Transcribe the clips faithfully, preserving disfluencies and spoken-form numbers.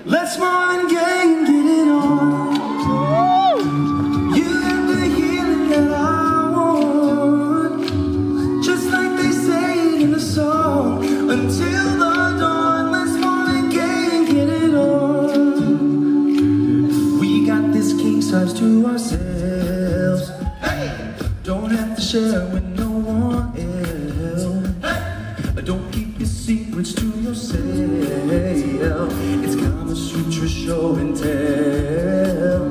Let's Marvin Gaye and get it on. You got the healing that I want, just like they say in the song. Until the dawn, let's Marvin Gaye and get it on. We got this king size to ourselves. Hey, don't have to share with no one else. Hey, don't keep your secrets to yourself. It's Kama Sutra show and tell.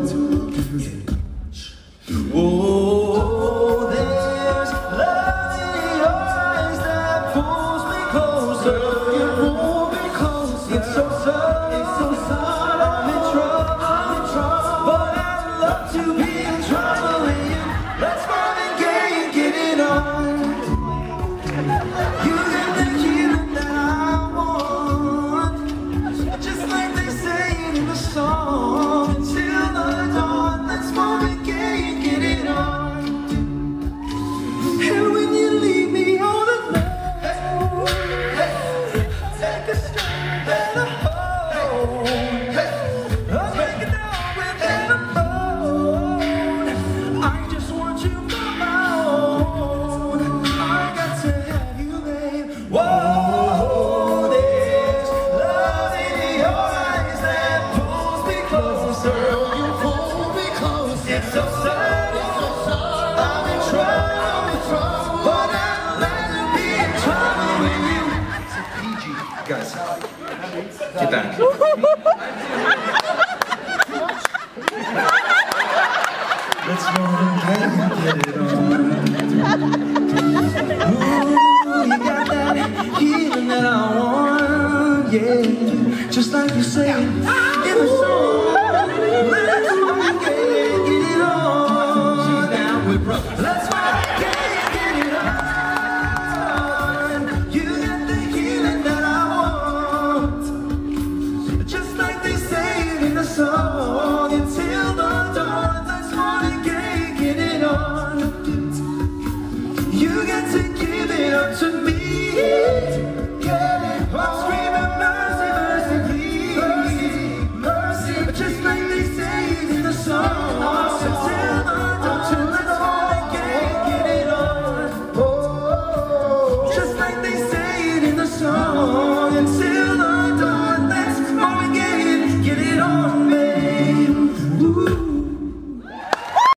Yeah. Oh, there's love in your eyes that pulls me closer. You pull me closer. It's so sad, it's so sad. I'm in trouble, I'm in trouble, but I'd love to be in trouble with you. Let's Marvin Gaye and get it on. You got the healing that I want, just like they say in the song. Until the dawn, let's Marvin Gaye and get it on. And when you leave me all alone, take a step and a hold. I'll break it down without a bone. I just want you for my own. I got to have you, babe. Whoa, there's love in your eyes that pulls me closer. You pull me closer. It's so sad, it's so sad. I'm in trouble, but I'd rather be in trouble with you. It's a P G, guys. Get back. Let's Marvin Gaye and get it on. Ooh, you got that healing that I want, yeah. Just like you say in the song. Let's Marvin Gaye and get it on. Now we're broke. Let's Marvin Gaye and get it on. You got the healing that I want, just like they say in the song. Until the dawn, let's Marvin Gaye and get it on. You got to give it up to me.